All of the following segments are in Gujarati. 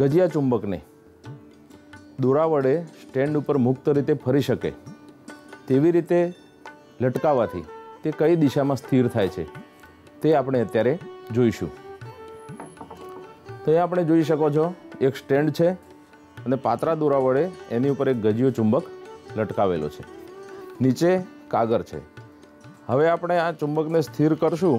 ગજિયા ચુંબકને દોરા વડે સ્ટેન્ડ ઉપર મુક્ત રીતે ફરી શકે તેવી રીતે લટકાવવાથી તે કઈ દિશામાં સ્થિર થાય છે તે આપણે અત્યારે જોઈશું. તો એ આપણે જોઈ શકો છો, એક સ્ટેન્ડ છે અને પાતળા દોરા વડે એની ઉપર એક ગજિયો ચુંબક લટકાવેલો છે. નીચે કાગળ છે. હવે આપણે આ ચુંબકને સ્થિર કરશું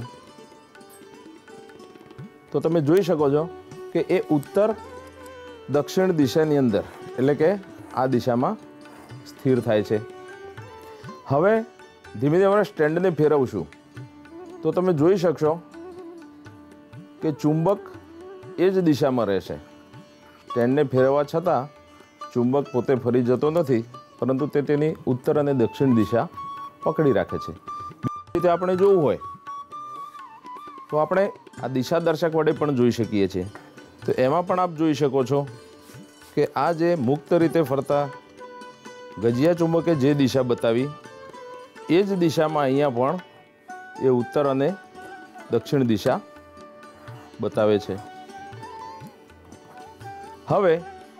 તો તમે જોઈ શકો છો કે એ ઉત્તર દક્ષિણ દિશાની અંદર એટલે કે આ દિશામાં સ્થિર થાય છે. હવે ધીમે ધીમે સ્ટેન્ડને ફેરવશું તો તમે જોઈ શકશો કે ચુંબક એ જ દિશામાં રહેશે. સ્ટેન્ડને ફેરવવા છતાં ચુંબક પોતે ફરી જતો નથી, પરંતુ તે તેની ઉત્તર અને દક્ષિણ દિશા પકડી રાખે છે. બીજી રીતે આપણે જોવું હોય તો આપણે આ દિશા દર્શક વડે પણ જોઈ શકીએ છીએ. તો એમાં પણ આપ જોઈ શકો છો કે આ જે મુક્ત રીતે ફરતા ગજિયા ચુંબકે જે દિશા બતાવી એ જ દિશામાં અહીંયા પણ એ ઉત્તર અને દક્ષિણ દિશા બતાવે છે. હવે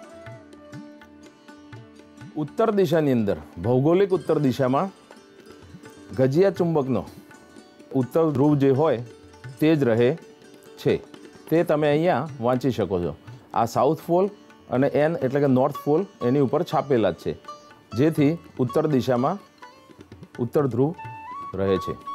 ઉત્તર દિશાની અંદર ભૌગોલિક ઉત્તર દિશામાં ગજિયા ચુંબકનો ઉત્તર ધ્રુવ જે હોય તે જ રહે છે. તે તમે અહીંયા વાંચી શકો છો. આ સાઉથ પોલ અને એન એટલે કે નોર્થ પોલ એની ઉપર છાપેલા જ છે, જેથી ઉત્તર દિશામાં ઉત્તર ધ્રુવ રહે છે.